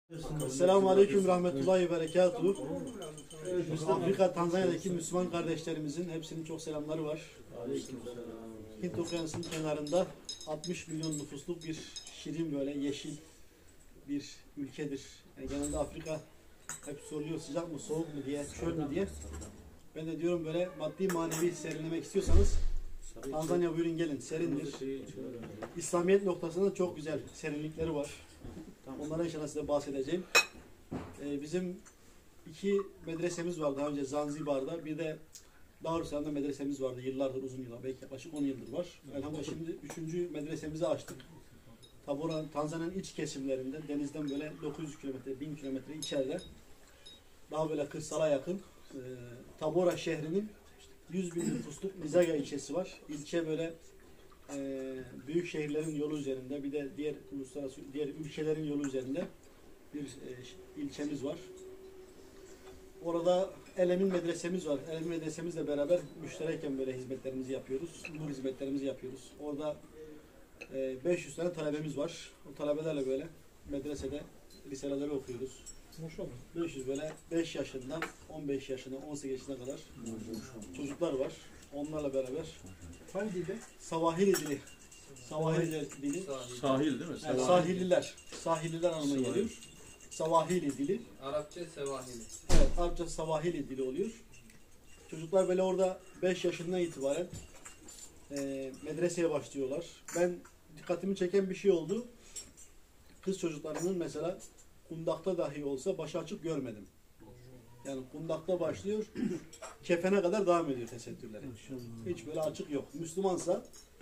Selamun Aleyküm Rahmetullahi Berekatuhu. Afrika, Tanzanya'daki Müslüman kardeşlerimizin hepsinin çok selamları var. Hint Okyanusu'nun kenarında 60 milyon nüfusluk bir şirin böyle yeşil bir ülkedir. Yani genelde Afrika hep soruluyor sıcak mı soğuk mu diye, çöl mü diye. Ben de diyorum böyle maddi manevi serinlemek istiyorsanız Tanzanya buyurun gelin, serindir. İslamiyet noktasında çok güzel serinlikleri var. Onlara inşallah size bahsedeceğim. Bizim iki medresemiz vardı daha önce Zanzibar'da. Bir de Darüsselam'da medresemiz vardı yıllardır, uzun yıllar, belki yaklaşık 10 yıldır var. Elhamdülillah şimdi 3. medresemizi açtık. Tabora, Tanzanya'nın iç kesimlerinde, denizden böyle 900 kilometre, 1000 kilometre içeride. Daha böyle kırsala yakın. Tabora şehrinin 100 bin nüfusluk Nizaga ilçesi var. İlçe böyle büyük şehirlerin yolu üzerinde, bir de diğer uluslararası, diğer ülkelerin yolu üzerinde bir ilçemiz var. Orada El-Emin medresemiz var. El-Emin medresemizle beraber müştereken böyle hizmetlerimizi yapıyoruz. Nur hizmetlerimizi yapıyoruz. Orada 500 tane talebemiz var. O talebelerle böyle medresede risaleleri okuyoruz. 500 böyle 5 yaşından 15 yaşına, 18 yaşına kadar çocuklar var. Onlarla beraber hangi dilde? Savahili dili. Savahili dili. Sahil değil mi? Yani sahilliler. Sahilliler anlamına geliyor. Savahili dili. Arapça Sevahili. Evet, Arapça Savahili dili oluyor. Çocuklar böyle orada 5 yaşından itibaren medreseye başlıyorlar. Ben dikkatimi çeken bir şey oldu. Kız çocuklarının mesela kundakta dahi olsa başı açık görmedim. Yani kundakta başlıyor, kefene kadar devam ediyor tesettürleri. Hiç böyle açık yok. Müslümansa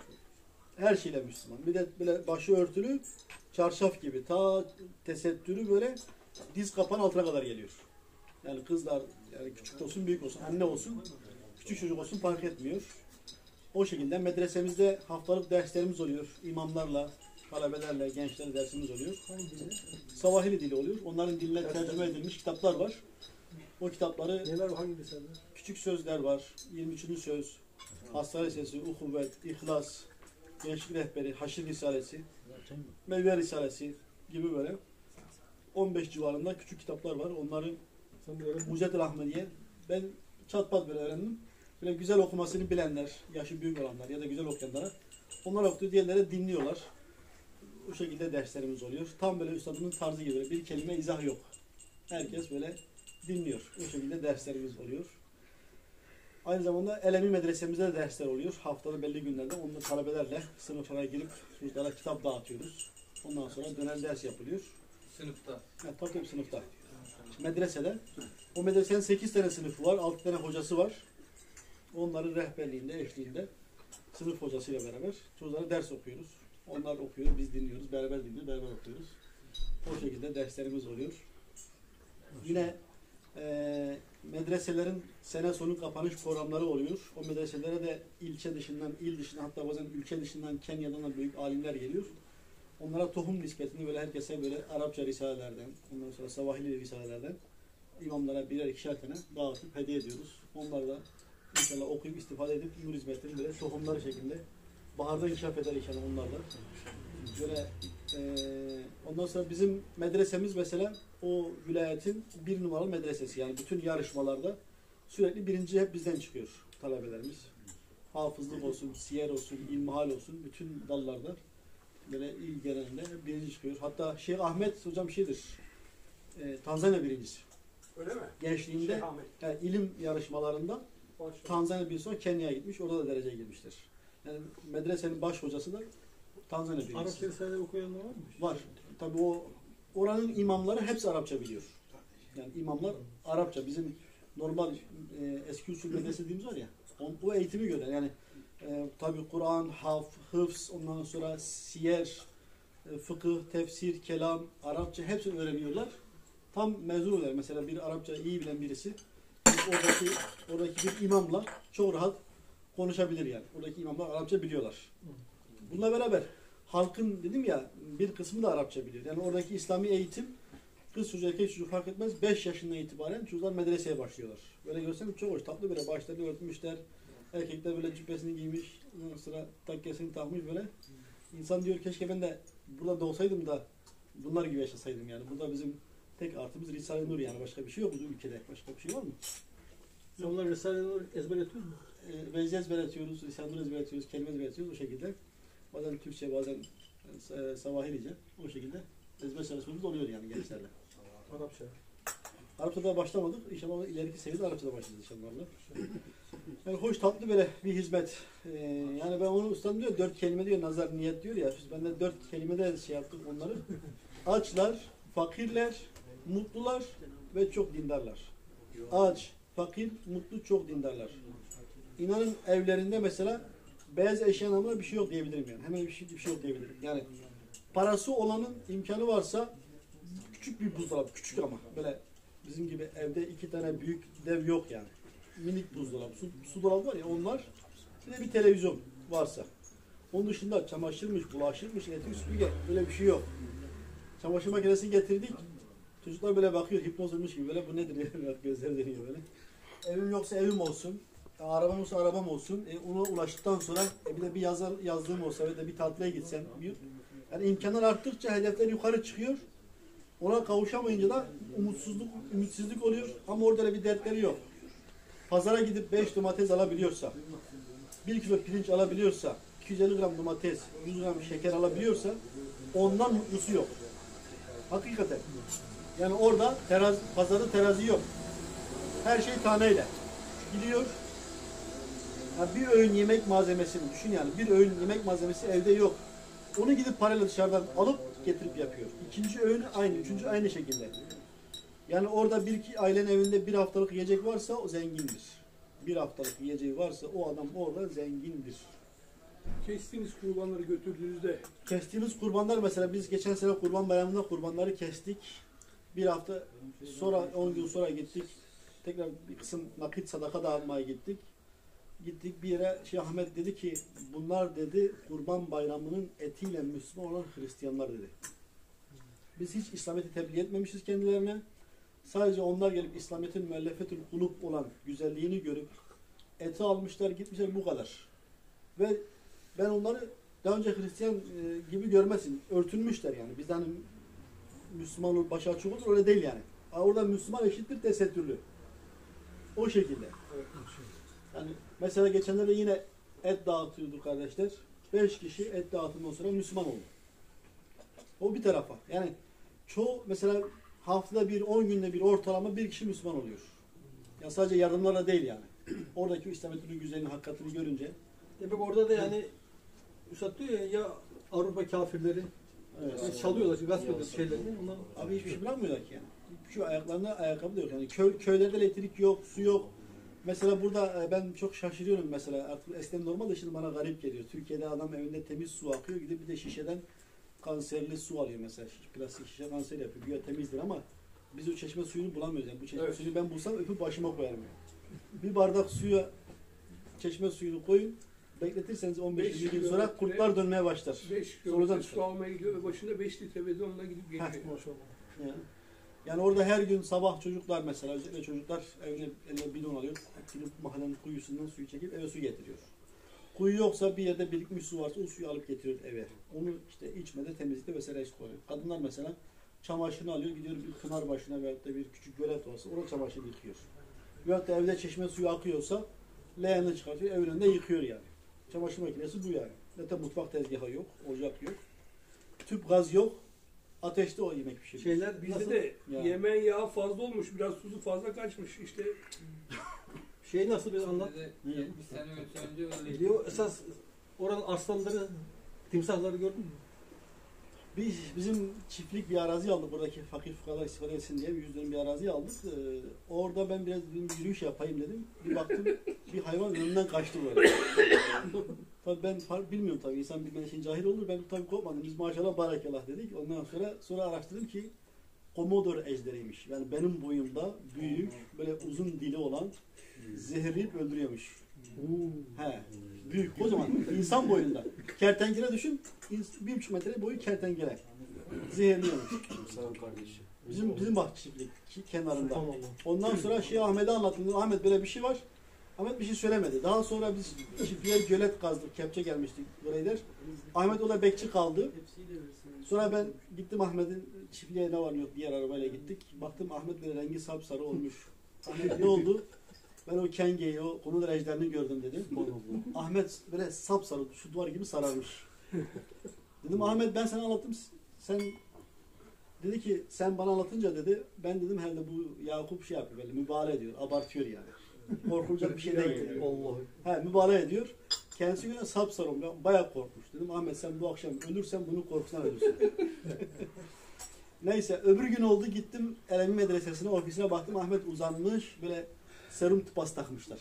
her şeyle Müslüman. Bir de böyle başı örtülü, çarşaf gibi. Ta tesettürü böyle diz kapağın altına kadar geliyor. Yani kızlar, yani küçük olsun, büyük olsun, anne olsun, küçük çocuk olsun fark etmiyor. O şekilde medresemizde haftalık derslerimiz oluyor. İmamlarla, talebelerle, gençlerle dersimiz oluyor. Savahili dili oluyor. Onların diline tercüme edilmiş kitaplar var. O kitapları Neler var, hangi liseler? küçük sözler var. 23. söz, Hastane Sesi, Uhuvvet, İhlas, Gençlik Rehberi, Haşir Risalesi, Mevve Risalesi gibi böyle 15 civarında küçük kitaplar var. Onların Mucedel Ahmediye ben çatpat böyle öğrendim. Böyle güzel okumasını bilenler, yaşı büyük olanlar ya da güzel okuyanlara onlar okuduğu diğerleri dinliyorlar. Bu şekilde derslerimiz oluyor. Tam böyle üstadımın tarzı gibi bir kelime izah yok. Herkes böyle dinliyor. O şekilde derslerimiz oluyor. Aynı zamanda El-Emin medresemizde de dersler oluyor. Haftada belli günlerde onunla talebelerle sınıflara girip çocuklara kitap dağıtıyoruz. Ondan sonra dönem ders yapılıyor. Sınıfta. Evet, tabii sınıfta. Medresede. O medresenin 8 tane sınıfı var. 6 tane hocası var. Onların rehberliğinde, eşliğinde sınıf hocasıyla beraber çocuklara ders okuyoruz. Onlar okuyor, biz dinliyoruz. Beraber dinliyoruz, beraber okuyoruz. O şekilde derslerimiz oluyor. Yine medreselerin sene sonu kapanış programları oluyor. O medreselere de ilçe dışından, il dışından, hatta bazen ülke dışından, Kenya'dan da büyük alimler geliyor. Onlara tohum nispetini böyle herkese böyle Arapça risalelerden, ondan sonra Savahili risalelerden imamlara birer ikişer tane dağıtıp hediye ediyoruz. Onlar da inşallah okuyup istifade edip nur hizmetlerini böyle tohumları şeklinde baharda inkişaf eder inşallah onlar da. Böyle ondan sonra bizim medresemiz mesela o vilayetin 1 numaralı medresesi. Yani bütün yarışmalarda sürekli birinci hep bizden çıkıyor talebelerimiz. Hafızlık olsun, siyer olsun, ilmihal olsun bütün dallarda böyle il genelinde birinci çıkıyor. Hatta Şeyh Ahmet hocam Tanzanya birincisi. Öyle mi? Gençliğinde yani ilim yarışmalarında Tanzanya bir sonra Kenya'ya gitmiş. Orada da dereceye girmiştir. Yani medresenin baş hocası da Tanzanya birincisi. Arapça risale okuyanlar var mı? Var. Tabii oranın imamları hepsi Arapça biliyor. Yani imamlar Arapça. Bizim normal eski usul medrese dediğimiz var ya. O eğitimi gören yani tabii Kur'an, hıfz, ondan sonra siyer, fıkıh, tefsir, kelam, Arapça hepsini öğreniyorlar. Tam mezun oluyorlar. Mesela bir Arapça iyi bilen birisi oradaki bir imamla çok rahat konuşabilir yani. Oradaki imamlar Arapça biliyorlar. Bununla beraber halkın dedim ya bir kısmı da Arapça biliyor. Yani oradaki İslami eğitim kız çocuğu erkek çocuğu fark etmez 5 yaşından itibaren çocuklar medreseye başlıyorlar. Böyle görseniz çok hoş tatlı böyle başlarını örtmüşler. Erkekler böyle cübbesini giymiş. Ondan sonra takkesini takmış böyle. İnsan diyor keşke ben de burada doğsaydım da bunlar gibi yaşasaydım yani. Burada bizim Tek artımız Risale-i Nur yani. Başka bir şey yok bu ülkede. Başka bir şey var mı? Onlar Risale-i Nur ezber ediyor mu? Vezci ezberletiyoruz, Risale-i Nur ezberletiyoruz, kelime ezberletiyoruz o şekilde. Bazen Türkçe, bazen Savahilice. O şekilde ezber çalışmamız oluyor yani gençlerle. Arapça. Arapçada başlamadık. İnşallah ileriki seviyede Arapçada başlayacağız inşallah. Yani hoş tatlı böyle bir hizmet. Yani ben onu ustam diyor 4 kelime diyor nazar niyet diyor ya. Ben de 4 kelime de şey yaptık onları. Açlar, fakirler, mutlular ve çok dindarlar. Aç, fakir, mutlu, çok dindarlar. İnanın evlerinde mesela beyaz eşya namına bir şey yok diyebilirim yani. Hemen bir şey yok diyebilirim. Yani parası olanın imkanı varsa küçük bir buzdolabı, küçük ama böyle bizim gibi evde 2 tane büyük dev yok yani. Minik buzdolabı, su dolabı var ya onlar. Bir de bir televizyon varsa. Onun dışında çamaşırmış, bulaşırmış, elektrik süpürge böyle bir şey yok. Çamaşır makinesini getirdik. Çocuklar böyle bakıyor, hipnoz olmuş gibi böyle bu nedir ya gözleri dönüyor böyle. Evim yoksa evim olsun. Arabam olsa arabam olsun. Ona ulaştıktan sonra bir de bir yazdığım olsa ve de bir tatile gitsem. Yani imkanlar arttıkça hedefler yukarı çıkıyor. Ona kavuşamayınca da ümitsizlik oluyor. Ama orada da bir dertleri yok. Pazara gidip 5 domates alabiliyorsa, 1 kilo pirinç alabiliyorsa, 250 gram domates, 100 gram şeker alabiliyorsa ondan mutlusu yok. Hakikaten. Yani orada pazarda terazi yok. Her şey taneyle. Gidiyor. Yani bir öğün yemek malzemesini düşün yani. Bir öğün yemek malzemesi evde yok. Onu gidip parayla dışarıdan alıp getirip yapıyor. İkinci öğünü aynı, üçüncü aynı şekilde. Yani orada bir iki ailenin evinde bir haftalık yiyecek varsa o zengindir. Bir haftalık yiyeceği varsa o adam orada zengindir. Kestiğiniz kurbanları götürdüğünüzde Kestiğimiz kurbanlar mesela biz geçen sene Kurban Bayramı'nda kurbanları kestik. Bir hafta sonra 10 gün sonra gittik. Tekrar bir kısım nakit sadaka dağıtmaya gittik. Gittik bir yere Şeyh Ahmet dedi ki bunlar dedi Kurban Bayramı'nın etiyle Müslüman olan Hristiyanlar dedi. Biz hiç İslamiyet'i tebliğ etmemişiz kendilerine. Sadece onlar gelip İslamiyet'in müellefetül kulub olan güzelliğini görüp eti almışlar gitmişler bu kadar. Ve ben onları daha önce Hristiyan gibi görmesin. Örtünmüşler yani. Bizden Müslüman olur, başı açık olur öyle değil yani. Orada Müslüman eşittir tesettürlü. O şekilde. Yani mesela geçenlerde yine et dağıtıyorduk kardeşler. 5 kişi et dağıtımından sonra Müslüman oldu. O bir tarafa. Yani çoğu mesela haftada bir, 10 günde bir ortalama bir kişi Müslüman oluyor. Yani sadece yardımlarla değil yani. Oradaki İslamiyet'in güzelliğini, hakikatini görünce. demek orada da yani Üstad diyor ya Avrupa kafirleri çalıyorlar, gasp ediyorlar şeylerini. Onlar... Abi hiçbir şey bırakmıyorlar ki yani. Şu ayaklarında ayakkabı da yok. Yani köylerde elektrik yok, su yok. Mesela burada ben çok şaşırıyorum mesela. Artık eskiden normal de şimdi bana garip geliyor. Türkiye'de adam evinde temiz su akıyor. Gidip bir de şişeden kanserli su alıyor mesela. Plastik şişe kanser yapıyor. Güya temizdir ama biz o çeşme suyunu bulamıyoruz. Yani bu çeşme suyunu ben bulsam öpüp başıma koyarım yani. Bir bardak suya çeşme suyunu koyun. Bekletirseniz 15-20 gün sonra kurtlar dönmeye başlar. 5 kilometre su almaya gidiyor ve başında 5 litre bidonla gidip geliyor. Yani orada her gün sabah çocuklar mesela özellikle çocuklar eline bidon alıyor. Gidip mahallenin kuyusundan suyu çekip eve su getiriyor. Kuyu yoksa bir yerde birikmiş su varsa o suyu alıp getiriyor eve. Onu işte içmede, temizlikte vesaire koyuyor. Kadınlar mesela çamaşırını alıyor gidiyor bir pınar başına veyahut da bir küçük gölet varsa orada çamaşır yıkıyor. Veyahut da evde çeşme suyu akıyorsa leğenini çıkartıyor evin önünde yıkıyor yani. Çamaşır makinesi bu yani. Zaten mutfak tezgahı yok, ocak yok. Tüp gaz yok. Ateşte o yemek pişiriyor. Şeyler Bizde nasıl? de Yani. yemeğin yağı fazla olmuş, biraz tuzu fazla kaçmış. İşte Şey nasıl bir anlat. Bizde 70 sene önce öyleydi. Diyor esas oranın arslanları, timsahları gördün mü? Bizim çiftlik bir arazi aldık. Buradaki fakir fukalar istifade etsin diye 100 dönüm bir arazi aldık. Orada ben biraz bir yürüyüş yapayım dedim. Bir baktım bir hayvan önümden kaçtı böyle. Tabii ben bilmiyorum tabii. İnsan bilmeyen için cahil olur. Ben tabii korkmadım. Biz maşallah barakallah dedik. Ondan sonra araştırdım ki Komodor ejderiymiş. Yani benim boyumda büyük, böyle uzun dili olan zehirleyip öldürüyormuş. He. Büyük, kocaman. İnsan boyunda. Kertenkele düşün. 1,5 metre boyu kertenkele. Zehirliyormuş. Bizim bahçelik kenarında. Ondan sonra Şeyh Ahmet'e anlattım. Ahmet böyle bir şey var. Ahmet bir şey söylemedi. Daha sonra biz çiftliğe gölet kazdık. Kepçe gelmiştik buraya der. Ahmet orada bekçi kaldı. Sonra ben gittim Ahmet'in çiftliğe ne var yok diğer arabayla gittik. Baktım Ahmet böyle rengi sapsarı olmuş. Ahmet ne oldu? Ben o kengeyi, o konu ejderini gördüm dedim. Ahmet böyle sapsarı, şu duvar gibi sararmış. Dedim Ahmet ben sana anlattım. Sen dedi ki sen bana anlatınca dedi ben dedim herhalde bu Yakup şey yapıyor böyle mübalağa ediyor, abartıyor yani. Korkulacak bir şey değil. Allah. He mübalağa ediyor. Kendisi göre sapsarı olmuş. Bayağı korkmuş. Dedim Ahmet sen bu akşam ölürsen bunun korkusundan ölürsün. Neyse öbür gün oldu gittim Elemi Medresesi'ne ofisine baktım Ahmet uzanmış böyle serum tıpası takmışlar.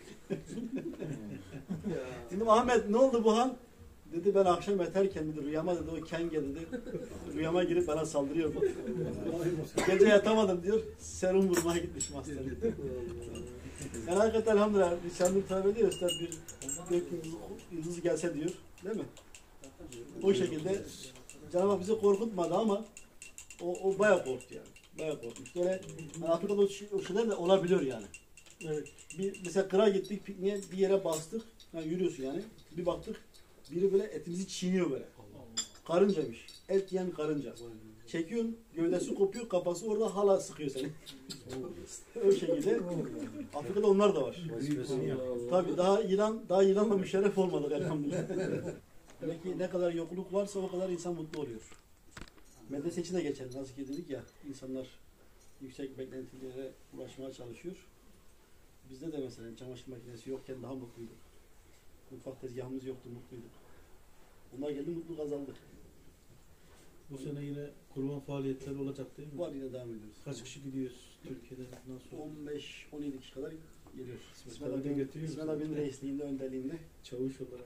Dedim Ahmet ne oldu bu han? Dedi ben akşam yatarken dedi rüyama dedi o kenge dedi rüyama girip bana saldırıyor bu. Gece yatamadım diyor serum vurmaya gitmişim hastaneye. Yani hakikaten elhamdülillah Risale-i Tevbe diyor Üstad bir gök yıldızı gelse diyor değil mi? O şekilde Cenab-ı Hak bizi korkutmadı ama o bayağı korktu yani. Bayağı korkmuş. Böyle yani Afrika'da o şeyler de olabiliyor yani. Evet. Mesela kıra gittik pikniğe bir yere bastık. Yani yürüyorsun yani. Bir baktık biri böyle etimizi çiğniyor böyle. Karıncamış. Et yiyen karınca. Çekiyorsun gövdesi kopuyor kafası orada hala sıkıyor seni. O şekilde. Afrika'da onlar da var. Tabii daha yılanla müşerref olmadık elhamdülillah. Demek ki ne kadar yokluk varsa o kadar insan mutlu oluyor. Medrese için de geçer. Nasıl ki dedik ya insanlar yüksek beklentilere ulaşmaya çalışıyor. Bizde de mesela çamaşır makinesi yokken daha mutluyduk. Mutfak tezgahımız yoktu, mutluyduk. Onlar geldi mutlu kazandık. Bu sene yine kurban faaliyetleri olacak değil mi? Var yine devam ediyoruz. Kaç kişi gidiyoruz Türkiye'de? Nasıl? 15-17 kişi kadar geliyor. İsmet abi götürüyor İsmet musun? abinin reisliğinde, önderliğinde. Çavuş olarak.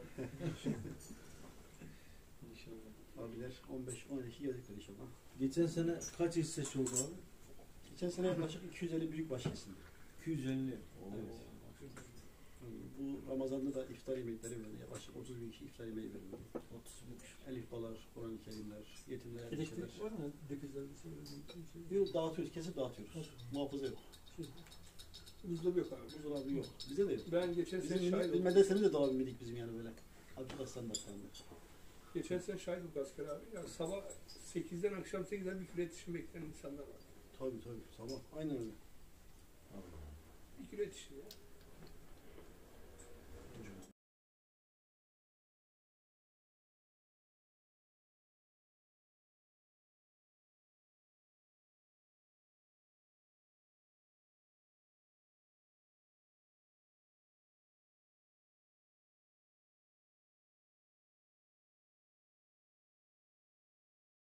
İnşallah. Abiler 15-17 kişi gelecekler inşallah. Geçen sene kaç hissesi oldu abi? Geçen sene yaklaşık 250 büyükbaş kesildi. 250. Evet. Bu Ramazan'da da iftar yemekleri verildi. Yaklaşık 30 bin kişi iftar yemeği verildi. 30 bin. Elifbalar, Kur'an-ı Kerimler, yetimler, yetişirler. Elektrik var mı? Dikizlerde Yok dağıtıyoruz, kesip dağıtıyoruz. Muhafaza yok. Buzdolabı yok abi. Buzdolabı yok. Bize de yok. Ben geçen sene şahit Bizim oldum. medresemiz de dolabı bildik bizim yani böyle. Afrika standartlarında. Geçen sene şahit olduk asker abi. Ya sabah 8'den akşam 8'den bir kilo yetişim bekleyen insanlar var. Tabii sabah. Aynen öyle. Bir kilo yetişim ya.